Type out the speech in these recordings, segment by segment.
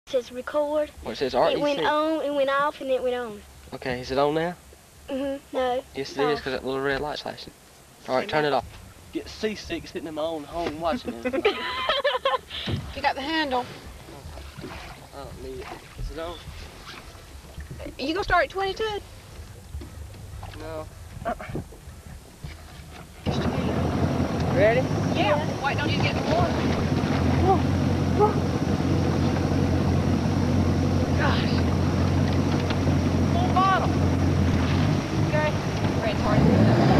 says record. Where it says REC? It went on, it went off, and it went on. Okay, is it on now? No. Yes, it is, because that little red light's flashing. All right, turn it off. Get seasick sitting in my own home watching it. You got the handle. I don't need it. Is it on? You gonna start at 22? No. Ready? Yeah. Why don't you get the water? Gosh. Full bottle. Okay. Red's hard to do that.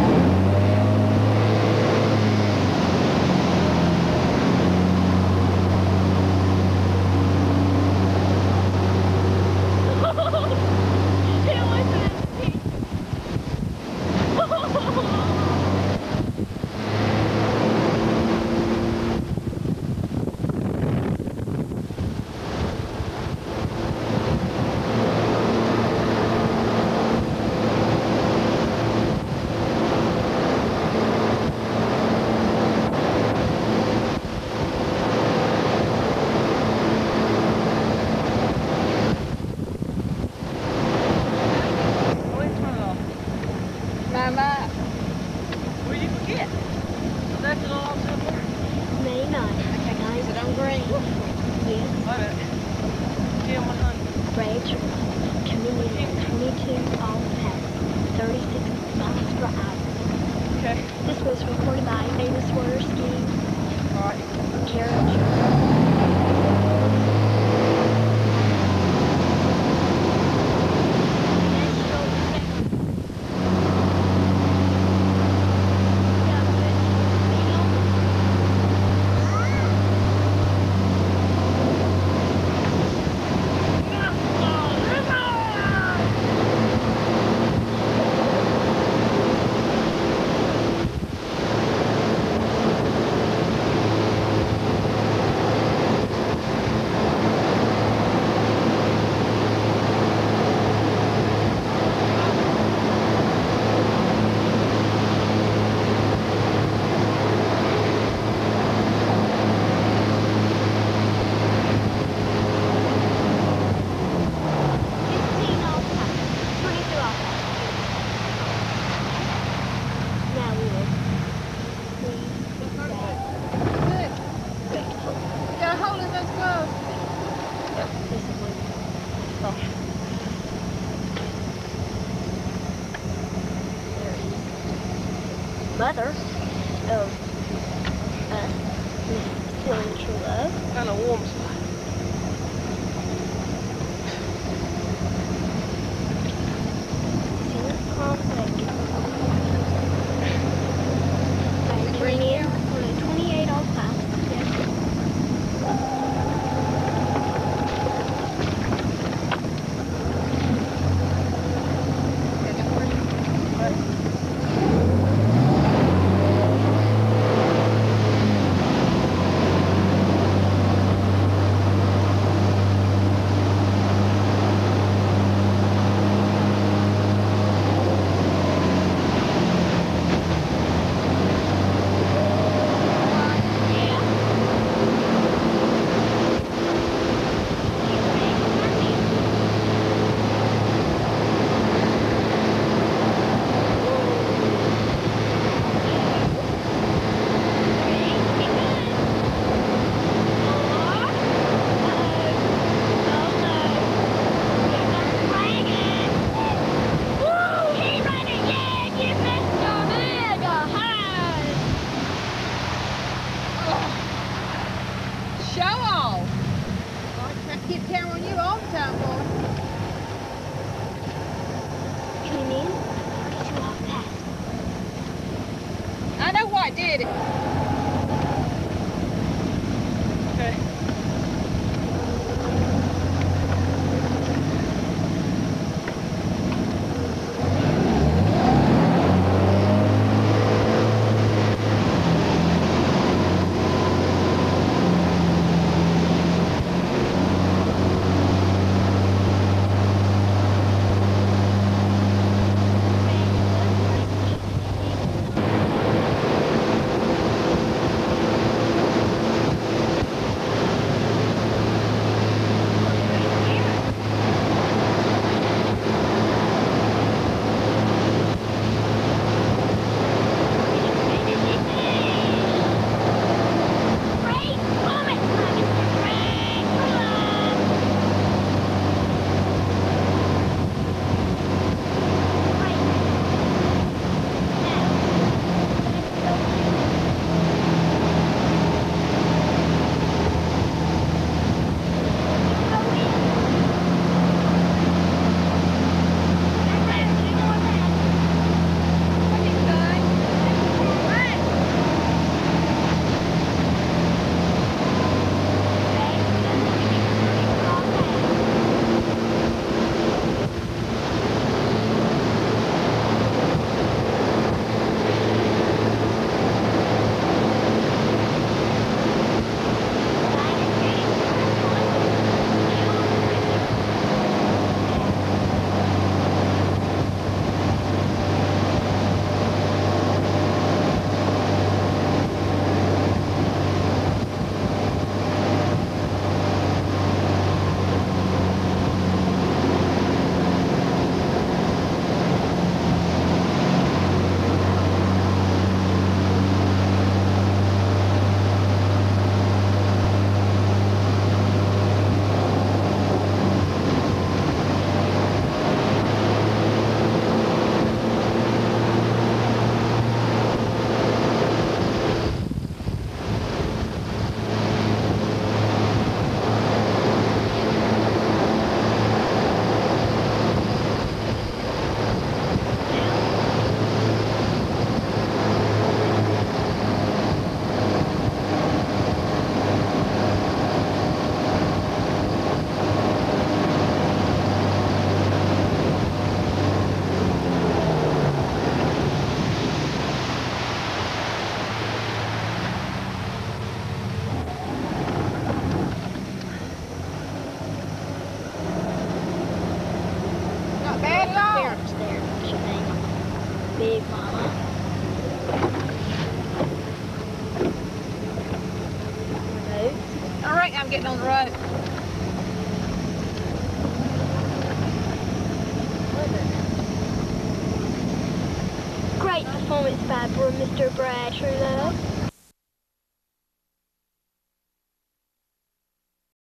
Mother of Miss Feeling True Love. Kind of warm spot. Senior Prom Lake. I turn in on 2805. All right, I'm getting on the road. Great performance by Mr. Brad Truelove.